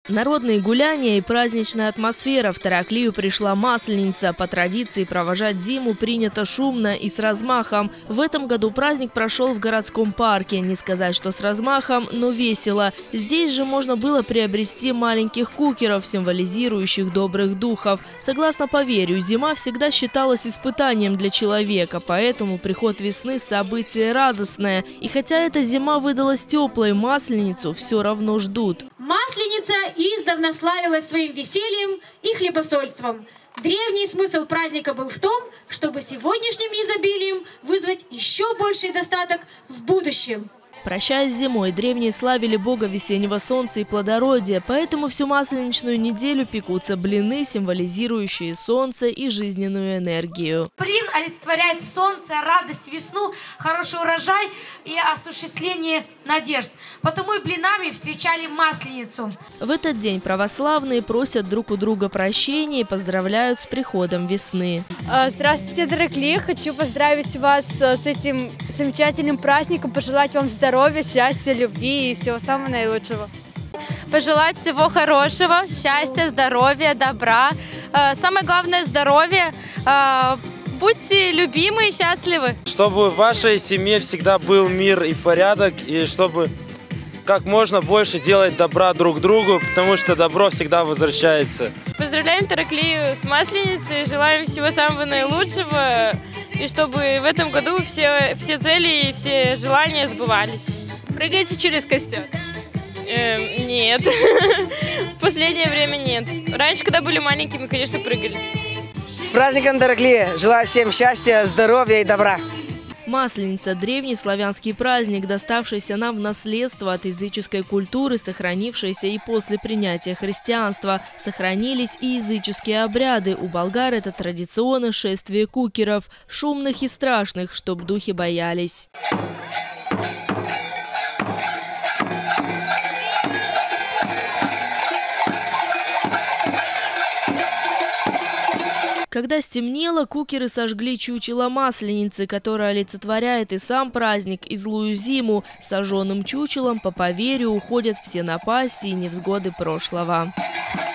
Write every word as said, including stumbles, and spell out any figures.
Народные гуляния и праздничная атмосфера. В Тараклию пришла Масленица. По традиции провожать зиму принято шумно и с размахом. В этом году праздник прошел в городском парке. Не сказать, что с размахом, но весело. Здесь же можно было приобрести маленьких кукеров, символизирующих добрых духов. Согласно поверью, зима всегда считалась испытанием для человека, поэтому приход весны – событие радостное. И хотя эта зима выдалась теплой, Масленицу все равно ждут. Масленица издавна славилась своим весельем и хлебосольством. Древний смысл праздника был в том, чтобы сегодняшним изобилием вызвать еще больший достаток в будущем. Прощаясь с зимой, древние славили бога весеннего солнца и плодородия, поэтому всю масленичную неделю пекутся блины, символизирующие солнце и жизненную энергию. Блин олицетворяет солнце, радость, весну, хороший урожай и осуществление надежд. Потому и блинами встречали Масленицу. В этот день православные просят друг у друга прощения и поздравляют с приходом весны. Здравствуйте, Тараклия! Хочу поздравить вас с этим замечательным праздником, пожелать вам здоровья. Здоровья, счастья, любви и всего самого наилучшего. Пожелать всего хорошего, счастья, здоровья, добра. Самое главное – здоровье. Будьте любимы и счастливы. Чтобы в вашей семье всегда был мир и порядок, и чтобы как можно больше делать добра друг другу, потому что добро всегда возвращается. Поздравляем Тараклию с Масленицей, желаем всего самого наилучшего, и чтобы в этом году все, все цели и все желания сбывались. Прыгайте через костер? Э, нет. В последнее время нет. Раньше, когда были маленькими, конечно, прыгали. С праздником, Тараклия! Желаю всем счастья, здоровья и добра! Масленица – древний славянский праздник, доставшийся нам в наследство от языческой культуры, сохранившийся и после принятия христианства. Сохранились и языческие обряды. У болгар это традиционное шествие кукеров, шумных и страшных, чтоб духи боялись. Когда стемнело, кукеры сожгли чучело Масленицы, которое олицетворяет и сам праздник, и злую зиму. Сожженным чучелом, по поверью, уходят все напасти и невзгоды прошлого.